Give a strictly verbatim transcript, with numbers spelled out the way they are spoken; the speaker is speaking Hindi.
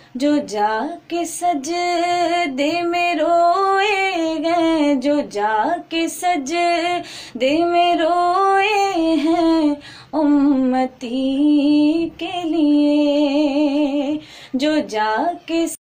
जो जाके सजदे में रोए गए, जो जाके सजदे में रोए हैं उम्मती के लिए, जो जा